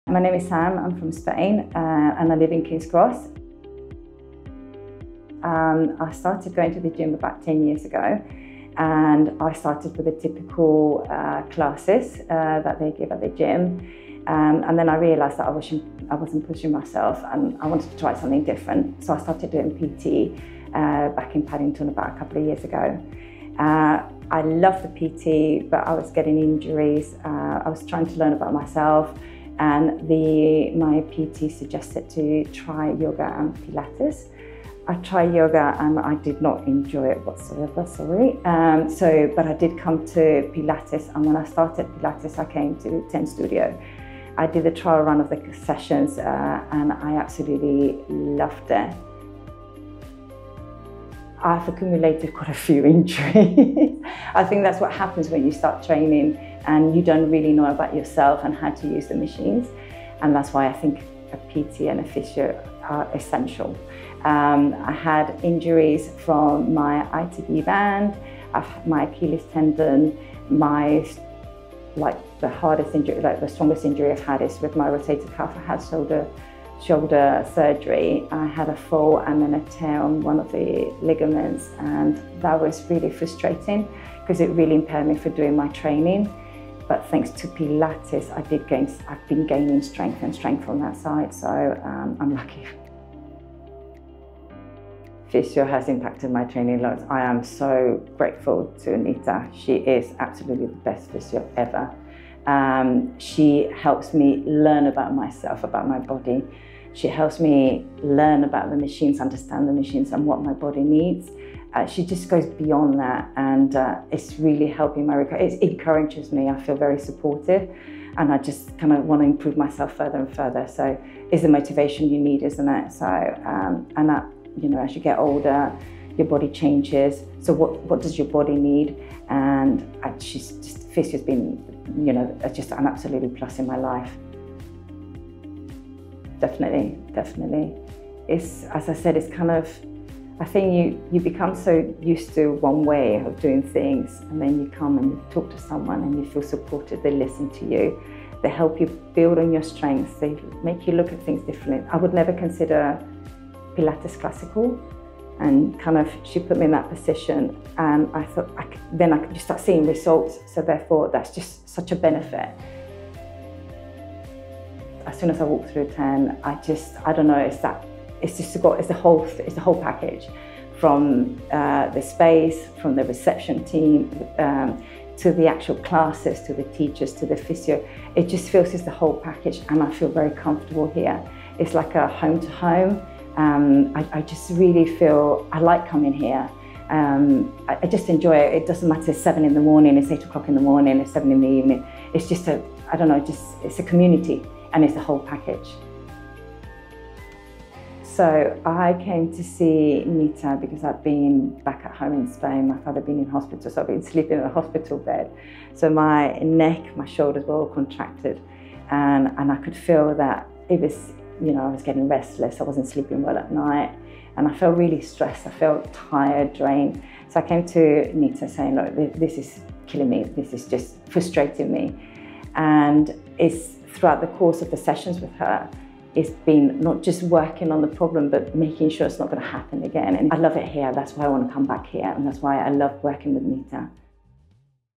My name is Sam, I'm from Spain and I live in King's Cross. I started going to the gym about 10 years ago, and I started with the typical classes that they give at the gym. And then I realised that I wasn't pushing myself and I wanted to try something different. So I started doing PT back in Paddington about a couple of years ago. I loved the PT, but I was getting injuries. I was trying to learn about myself, and my PT suggested to try yoga and Pilates. I tried yoga and I did not enjoy it whatsoever, sorry. But I did come to Pilates, and when I started Pilates, I came to Ten Studio. I did the trial run of the sessions and I absolutely loved it. I've accumulated quite a few injuries. I think that's what happens when you start training and you don't really know about yourself and how to use the machines. And that's why I think a PT and a physio are essential. I had injuries from my ITB band, my Achilles tendon, the hardest injury, the strongest injury I've had is with my rotator cuff. I had shoulder surgery. I had a fall and then a tear on one of the ligaments, and that was really frustrating because it really impaired me for doing my training. But thanks to Pilates, I've been gaining strength on that side, so I'm lucky. Physio has impacted my training loads. I am so grateful to Anita. She is absolutely the best physio ever. She helps me learn about myself, about my body. She helps me learn about the machines, understand the machines and what my body needs. She just goes beyond that, and it's really helping my recovery. It encourages me. I feel very supported, and I just kind of want to improve myself further and further. So it's the motivation you need, isn't it? So, and that, you know, as you get older, your body changes. So what does your body need? And physio's been, you know, just an absolutely plus in my life. Definitely. It's, as I said, it's kind of, I think you become so used to one way of doing things, and then you come and you talk to someone and you feel supported. They listen to you. They help you build on your strengths. They make you look at things differently. I would never consider Pilates classical, and kind of she put me in that position, and I thought then I could just start seeing results. So therefore, that's just such a benefit. As soon as I walk through 10, I don't know, it's the whole package, from the space, from the reception team, to the actual classes, to the teachers, to the physio. It just feels it's the whole package, and I feel very comfortable here. It's like a home to home. I just really feel I like coming here. I just enjoy it. It doesn't matter, it's 7 in the morning, it's 8 o'clock in the morning, it's 7 in the evening. It's just I don't know, it's a community, and it's the whole package. So I came to see Nita because I've been back at home in Spain. My father had been in hospital, so I've been sleeping in a hospital bed. So my neck, my shoulders were all contracted, and I could feel that it was, you know, I was getting restless. I wasn't sleeping well at night, and I felt really stressed. I felt tired, drained. So I came to Nita saying, look, this is killing me. This is just frustrating me. And it's throughout the course of the sessions with her, it's been not just working on the problem, but making sure it's not going to happen again. And I love it here. That's why I want to come back here, and that's why I love working with Nita.